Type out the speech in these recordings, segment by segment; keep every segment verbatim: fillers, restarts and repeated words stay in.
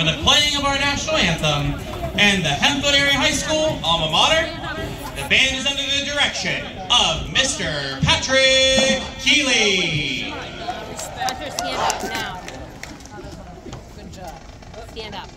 the playing of our national anthem and the Hempfield Area High School alma mater, the band is under the direction of Mister Patrick Keeley. Patrick, stand up now. Good job. Stand up.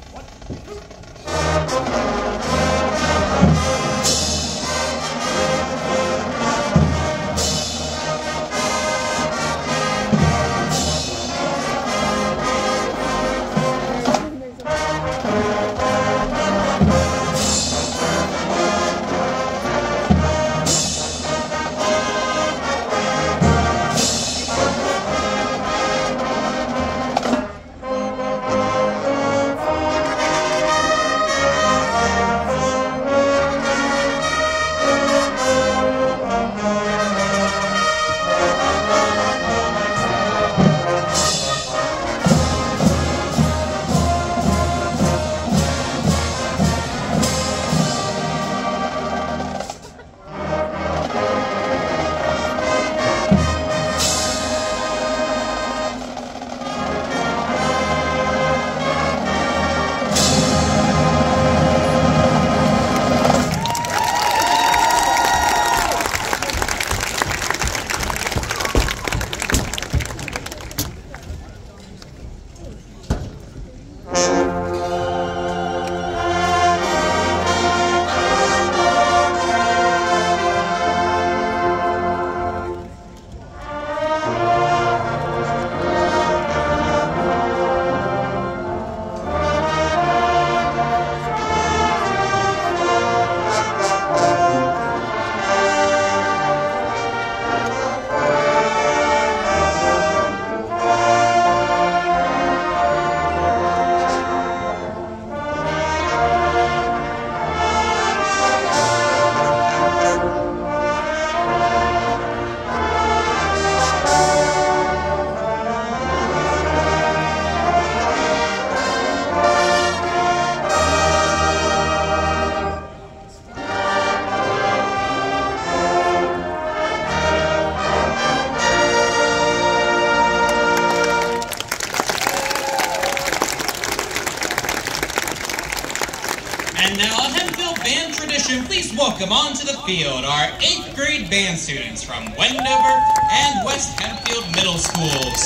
And now, a Hempfield band tradition, please welcome onto the field our eighth grade band students from Wendover and West Hempfield Middle Schools.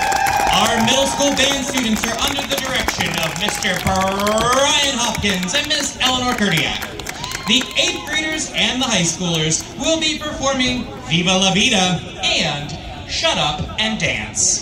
Our middle school band students are under the direction of Mister Brian Hopkins and Miss Eleanor Kurdiak. The eighth graders and the high schoolers will be performing Viva La Vida and Shut Up and Dance.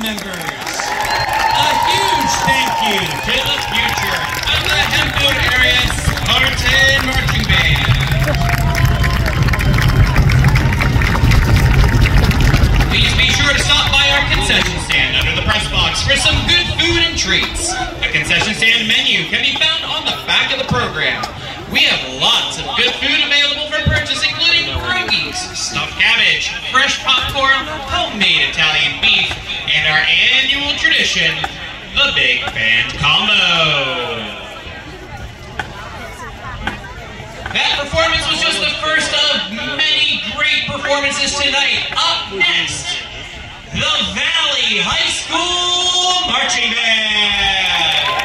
members. A huge thank you to the future of the Hempfield Area Spartan Marching Band. Please be sure to stop by our concession stand under the press box for some good food and treats. The concession stand menu can be found on the back of the program. We have lots of good food available for purchase, including pierogies, stuffed cabbage, fresh popcorn, homemade Italian beef, and our annual tradition, the Big Band Combo. That performance was just the first of many great performances tonight. Up next, the Valley High School Marching Band.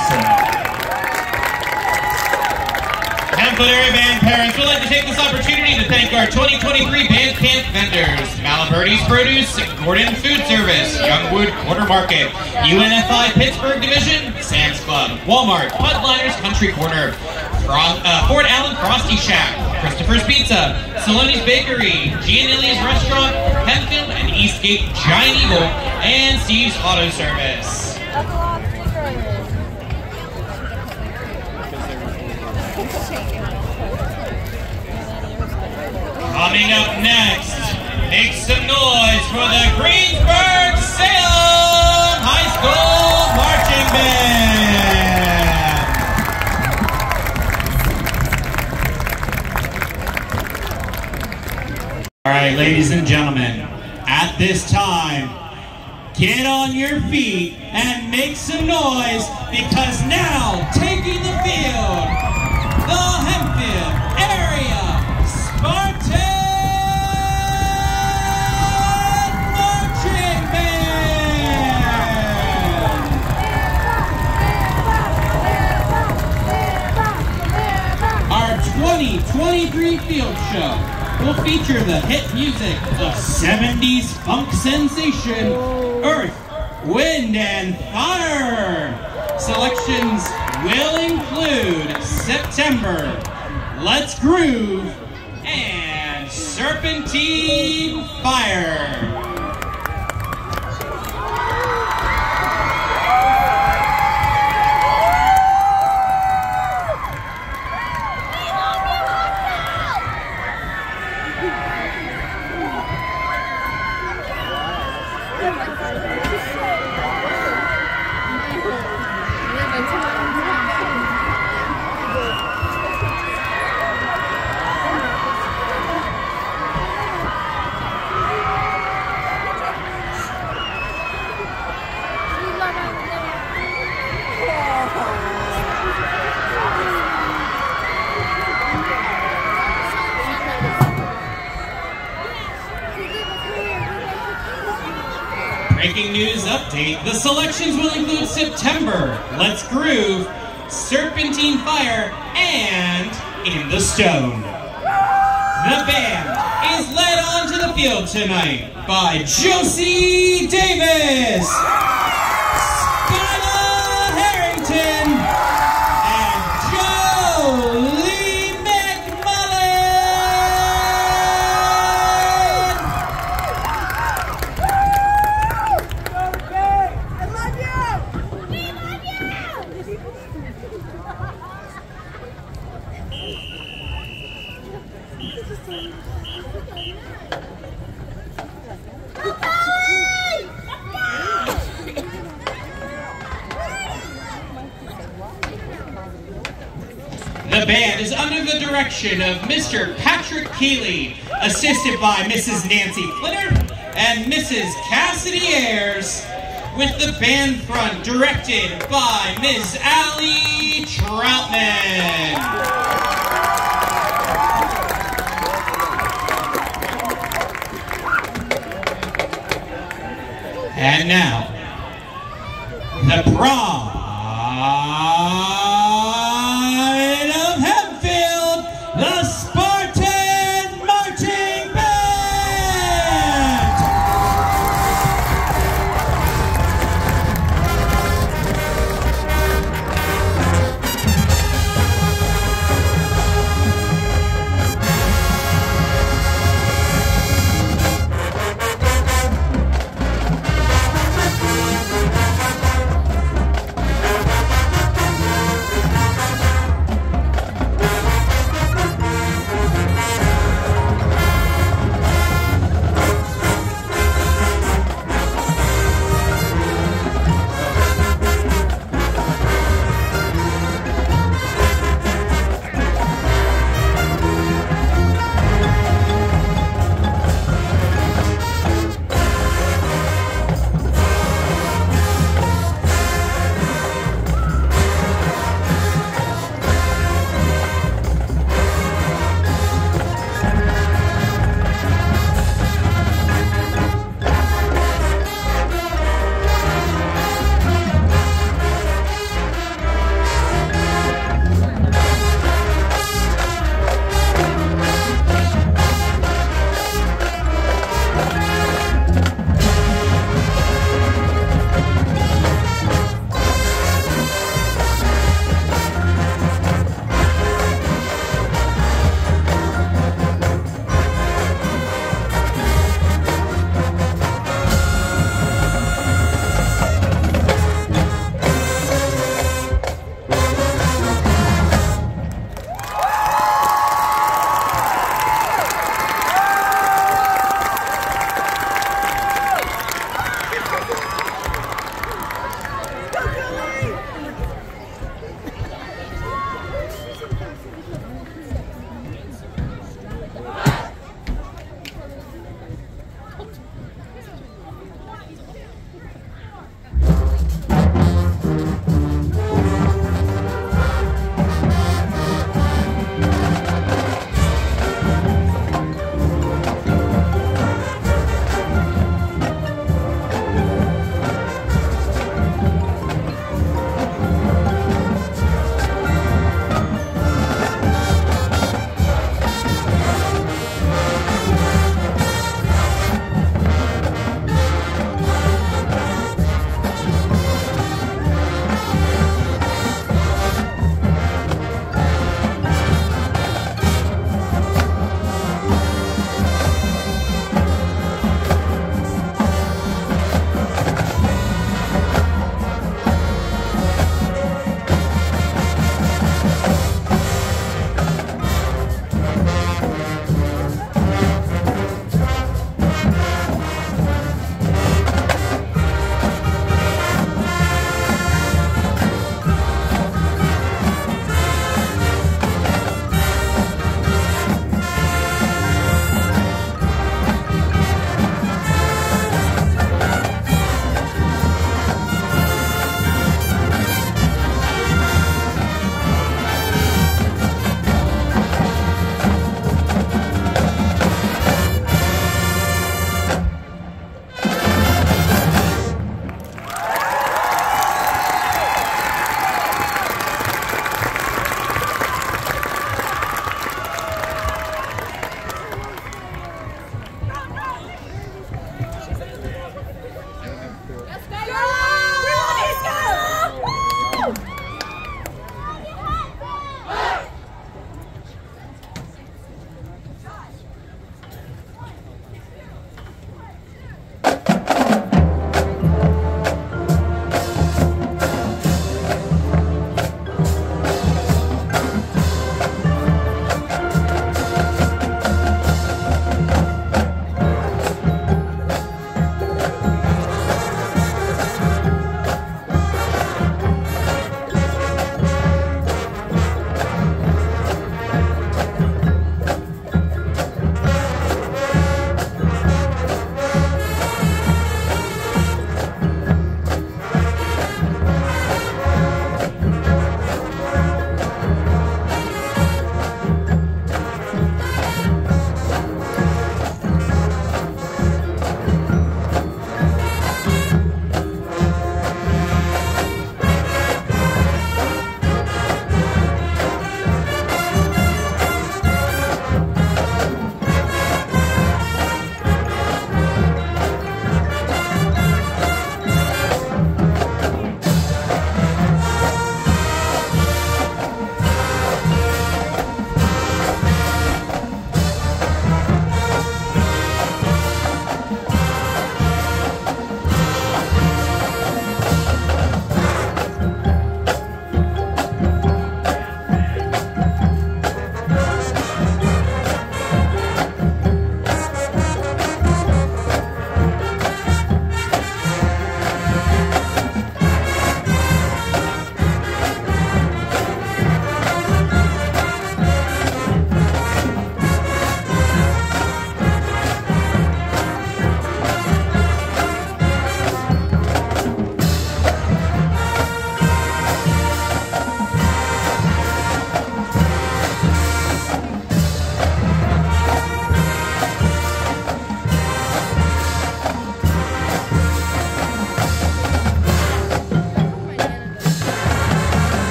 Harrison. Hempfield area band parents would like to take this opportunity to thank our twenty twenty-three band camp vendors: Malaberti's Produce, Gordon Food Service, Youngwood Corner Market, U N F I Pittsburgh Division, Sam's Club, Walmart, Pudliners Country Corner, Fro uh, Fort Allen Frosty Shack, Christopher's Pizza, Salone's Bakery, Gianelli's Restaurant, Hempfield and Eastgate Giant Eagle, and Steve's Auto Service. Coming up next, make some noise for the Greensburg Salem High School Marching Band. All right, ladies and gentlemen, at this time, get on your feet and make some noise, because now, taking the field, the Hempfield Area Spartan Marching Band! Our twenty twenty-three field show will feature the hit music of seventies funk sensation Earth, Wind, and Fire. Selections will include September, Let's Groove, and Serpentine Fire. Breaking news update, the selections will include September, Let's Groove, Serpentine Fire, and In the Stone. The band is led onto the field tonight by Josie Davis, Skyla Harrington, and Jolie McMullen. The band is under the direction of Mister Patrick Keeley, assisted by Missus Nancy Flitter and Missus Cassidy Ayers, with the band front directed by Miz Allie Troutman. And now, the Pride of Hempfield, the Spartan Marching Band!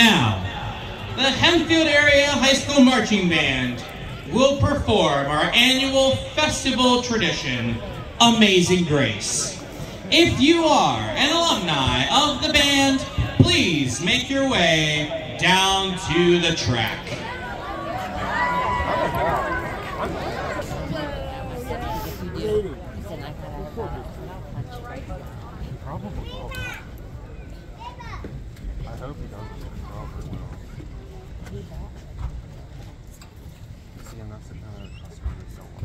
now, the Hempfield Area High School Marching Band will perform our annual festival tradition, Amazing Grace. If you are an alumni of the band, please make your way down to the track. I hope he doesn't. See, and that's the kind of customer that don't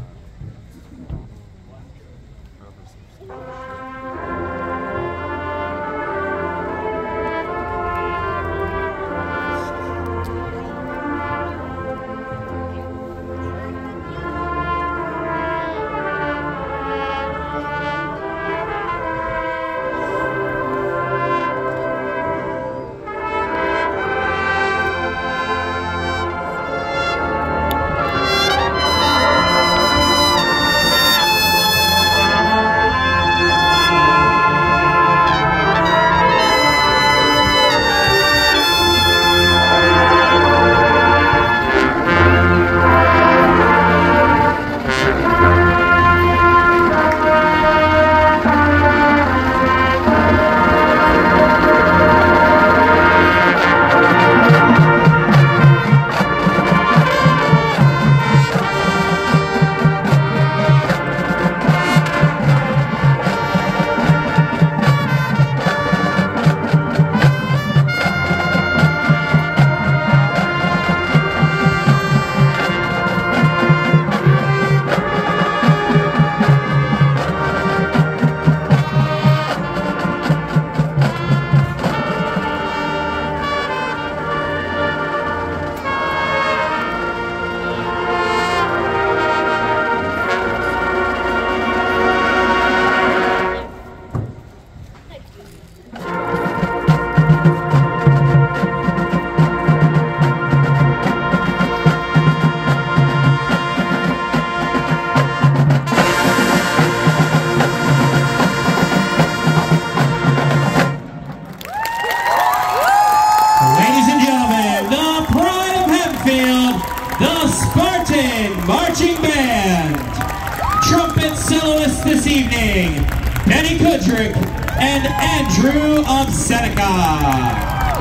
Marching Band. Trumpet soloists this evening, Benny Kudrick and Andrew of Seneca.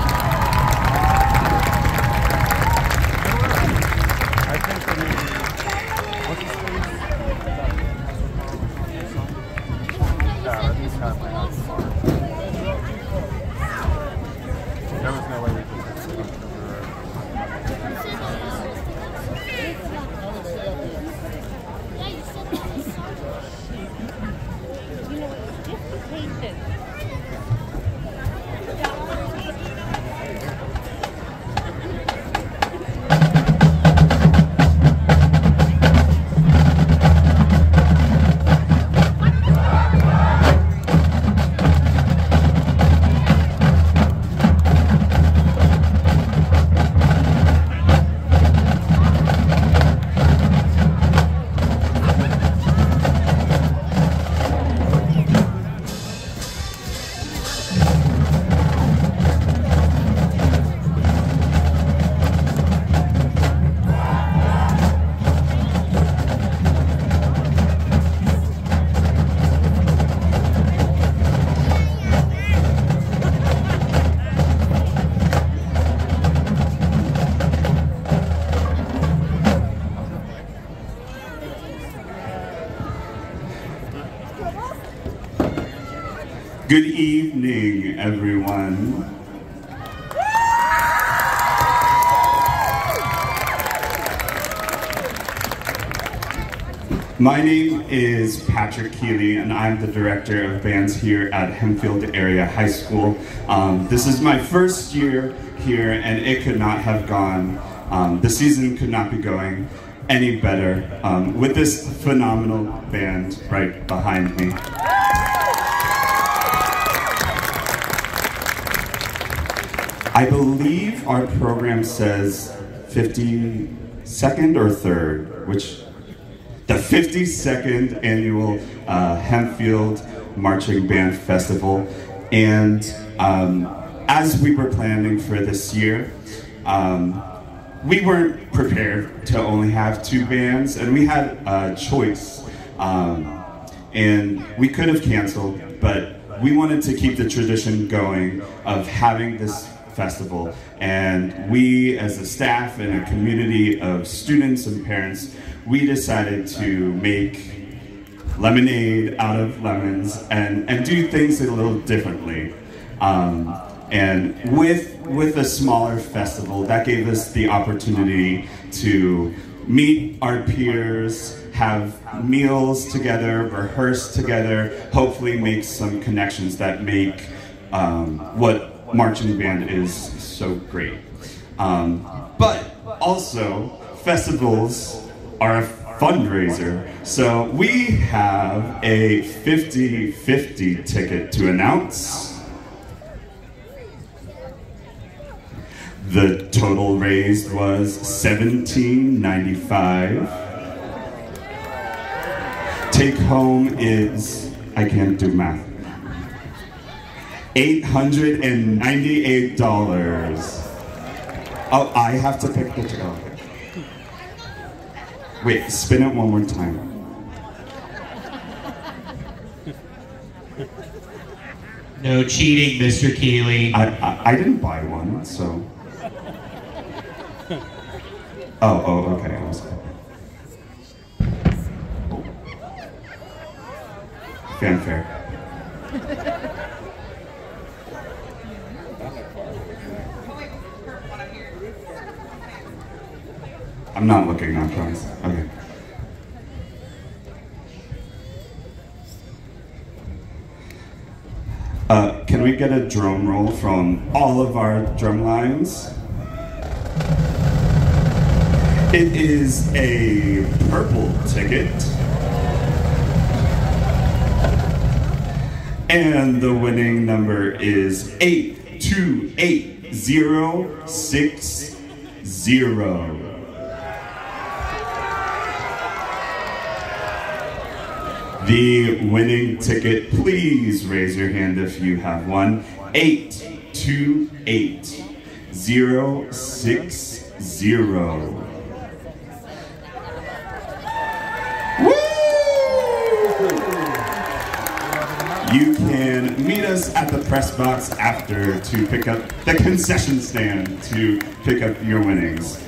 Good evening, everyone. My name is Patrick Keeley, and I'm the director of bands here at Hempfield Area High School. Um, this is my first year here, and it could not have gone, um, the season could not be going any better um, with this phenomenal band right behind me. I believe our program says fifty-second or third, which, the fifty-second annual uh, Hempfield Marching Band Festival. And um, as we were planning for this year, um, we weren't prepared to only have two bands, and we had a choice. Um, and we could have canceled, but we wanted to keep the tradition going of having this festival. And we, as a staff and a community of students and parents, we decided to make lemonade out of lemons and, and do things a little differently. Um, and with, with a smaller festival, that gave us the opportunity to meet our peers, have meals together, rehearse together, hopefully make some connections that make um, what marching band is so great. Um, but also, festivals are a fundraiser. So we have a fifty fifty ticket to announce. The total raised was seventeen ninety-five. Take home is, I can't do math, eight hundred ninety-eight dollars. Oh, I have to pick the ticket. Wait, spin it one more time. No cheating, Mister Keeley. I, I, I didn't buy one, so. Oh, oh, okay. I was... Fanfare. I'm not looking, I promise. Okay. Uh, can we get a drum roll from all of our drum lines? It is a purple ticket. And the winning number is eight two eight zero six zero. The winning ticket, please raise your hand if you have one. eight two eight zero six zero. You can meet us at the press box after to pick up the concession stand to pick up your winnings.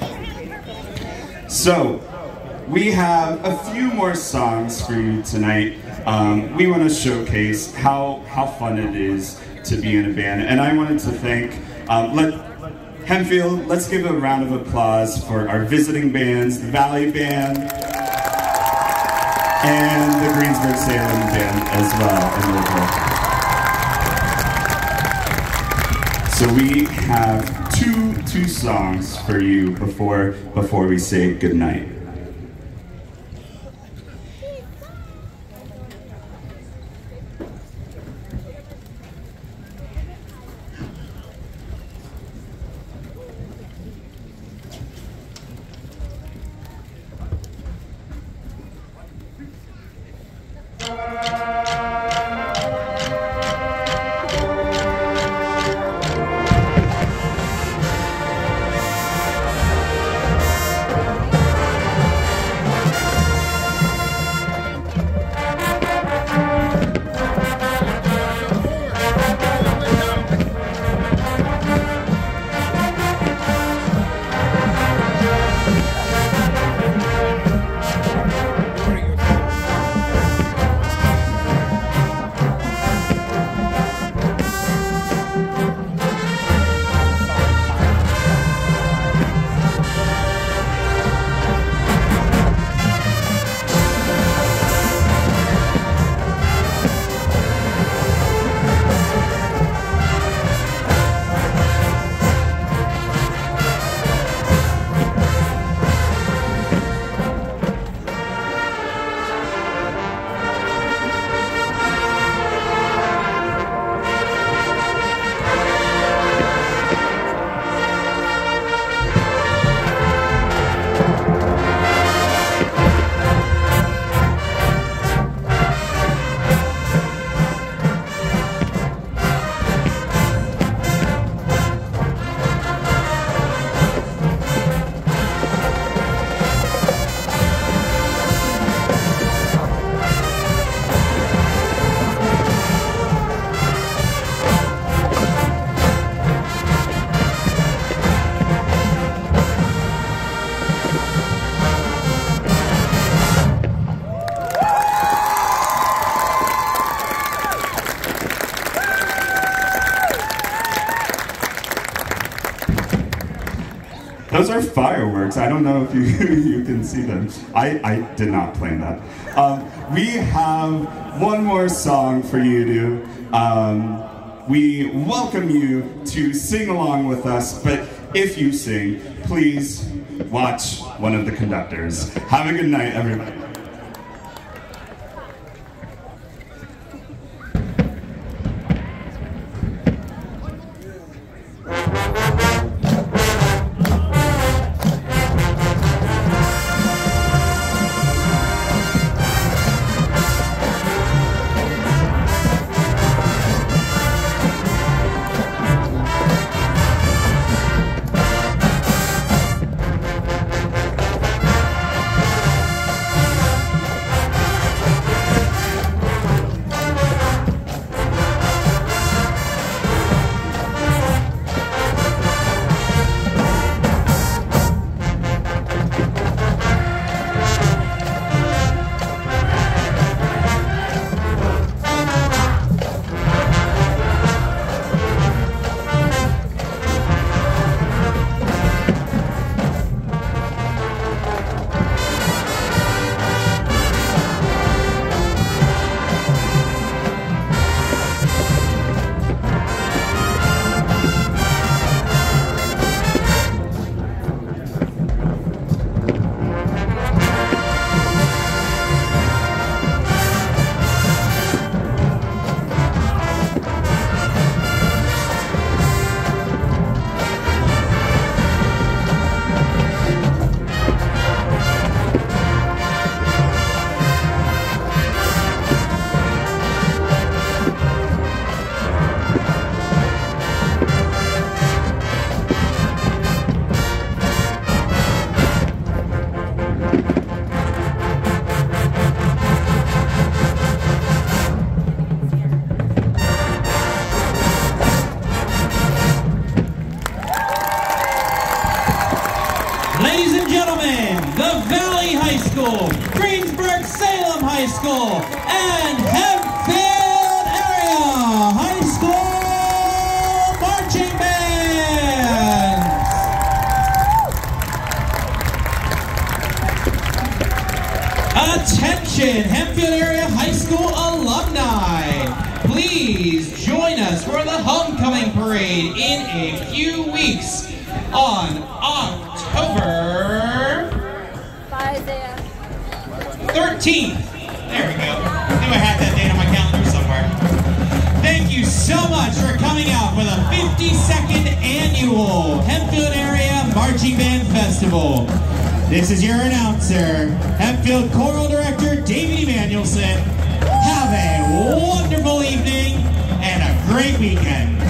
So, we have a few more songs for you tonight. Um, we want to showcase how, how fun it is to be in a band. And I wanted to thank, um, let, Hempfield, let's give a round of applause for our visiting bands, the Valley Band, and the Greensburg Salem Band as well. So we have two, two songs for you before, before we say goodnight. Those are fireworks. I don't know if you, you can see them. I, I did not plan that. Um, we have one more song for you to, um, we welcome you to sing along with us, but if you sing, please watch one of the conductors. Have a good night, everybody. Ladies and gentlemen, the Valley High School, Greensburg-Salem High School, and Hempfield Area High School marching bands. Attention, Hempfield Area High School alumni. Please join us for the homecoming parade in a few weeks on October thirteenth. There we go. I knew I had that date on my calendar somewhere. Thank you so much for coming out for the fifty-second annual Hempfield Area Marching Band Festival. This is your announcer, Hempfield Choral Director David Emanuelson. Have a wonderful evening and a great weekend.